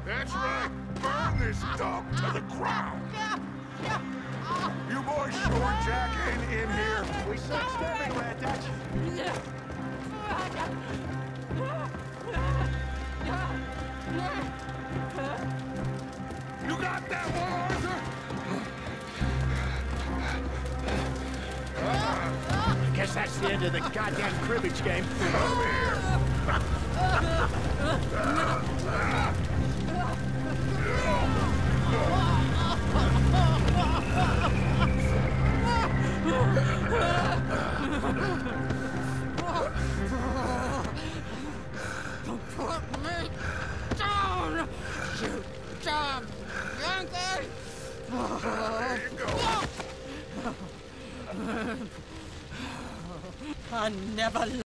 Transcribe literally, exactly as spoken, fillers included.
That's right. Burn this dump to the ground. You boys short jacking in here? We searched everywhere, Dutch. You got that one, Arthur? I guess that's the end of the goddamn cribbage game. Over here. Put me down, you dumb Yankee! There you go. I never